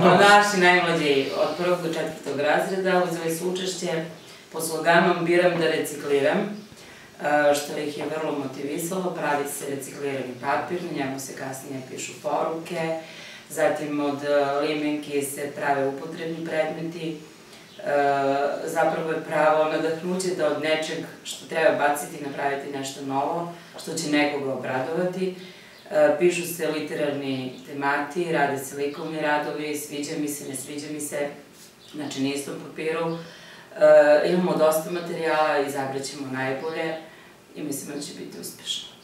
Naši najmlađi od 1. do 4. razreda uzeli su učešće po sloganom Biram da recikliram, što ih je vrlo motivisalo. Pravi se reciklirani papir, na njemu se kasnije pišu poruke, zatim od limenki se prave upotrebni predmeti. Zapravo je pravo nadahnuće da od nečeg što treba baciti napraviti nešto novo, što će nekoga obradovati. Pišu se literarni temati, rade se likovni radovi, sviđa mi se, ne sviđa mi se, znači na istom papiru. Imamo dosta materijala, izabrat ćemo najbolje i mislim da će biti uspešno.